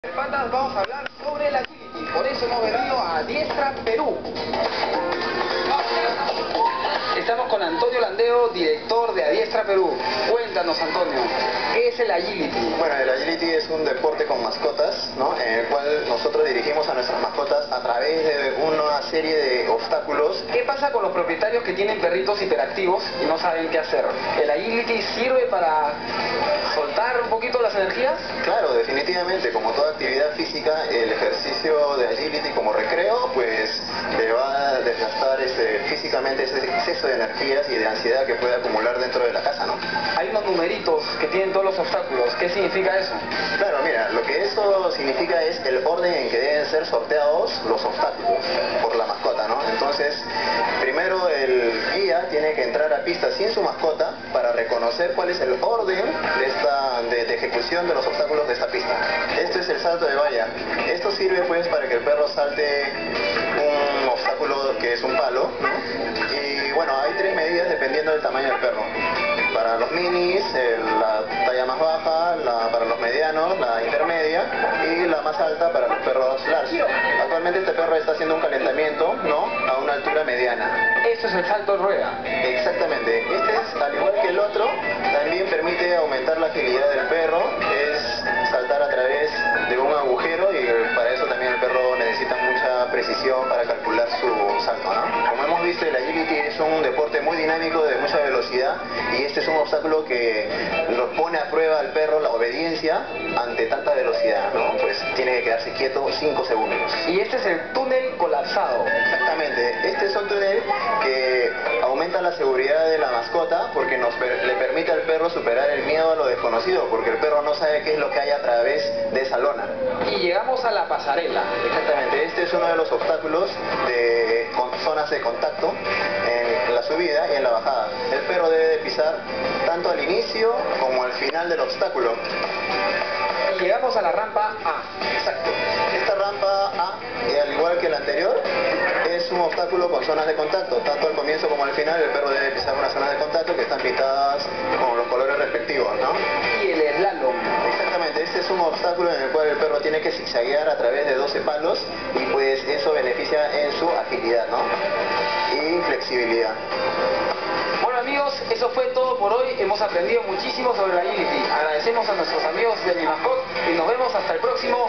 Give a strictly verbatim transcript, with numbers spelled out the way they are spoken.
Patas, vamos a hablar sobre el agility, por eso hemos venido a Adiestra Perú. Estamos con Antonio Landeo, director de Adiestra Perú. Cuéntanos, Antonio, ¿qué es el agility? Bueno, el agility es un deporte con mascotas, ¿no? En el cual nosotros dirigimos a nuestras mascotas a través de una serie de obstáculos. ¿Qué pasa con los propietarios que tienen perritos hiperactivos y no saben qué hacer? ¿El agility sirve para soltar un poquito las energías? Claro, definitivamente, como toda actividad física, el ejercicio de agility como recreo, pues le va a desgastar este, físicamente ese exceso de energías y de ansiedad que puede acumular dentro de la casa, ¿no? Hay unos numeritos que tienen todos los obstáculos. ¿Qué significa eso? Claro, mira, lo que eso significa es el orden en que deben ser sorteados los obstáculos por la mascota, ¿no? Entonces, primero el guía tiene que entrar a pista sin su mascota para reconocer cuál es el orden de esta de, de ejecución de los obstáculos de esta pista. Esto es el salto de valla. Esto sirve pues para que el perro salte un obstáculo que es un palo, ¿no? Y bueno, hay tres medidas dependiendo del tamaño del perro. Para los minis, el, la talla más baja, la, para los medianos, la intermedia y la más alta para los perros large. Actualmente este perro está haciendo un calentamiento, ¿no?, a una altura mediana. Eso es el salto de rueda. Exactamente. Este es, al igual que el otro, también permite aumentar la agilidad del perro. Es saltar a través de un agujero y para eso también el perro necesita mucha precisión para calcular su salto, ¿no? Como hemos visto, el agility es un deporte muy dinámico, de mucha velocidad, y este es un obstáculo que lo pone a prueba al perro la obediencia ante tanta velocidad, ¿no? Pues tiene que quedarse quieto cinco segundos. Y este es el túnel colapsado. Exactamente, este es un túnel que aumenta la seguridad de la mascota porque nos per le permite al perro superar el miedo a lo desconocido, porque el perro no sabe qué es lo que hay a través de esa lona. Y llegamos a la pasarela. Exactamente, este es uno de los obstáculos de con zonas de contacto en la subida y en la bajada. El perro debe de pisar tanto al inicio como al final del obstáculo. Y llegamos a la rampa A. Exacto. Esta rampa A, y al igual que la anterior, es un obstáculo con zonas de contacto. Tanto al comienzo como al final el perro debe pisar una zona de contacto que están pintadas con los colores respectivos, ¿no? Y el slalom. Exactamente, este es un obstáculo en el cual el perro tiene que zigzaguear a través de doce palos y pues eso beneficia en su agilidad, ¿no?, y flexibilidad. Bueno, amigos, eso fue todo por hoy. Hemos aprendido muchísimo sobre la agility. Agradecemos a nuestros amigos de Mi Mascot y nos vemos hasta el próximo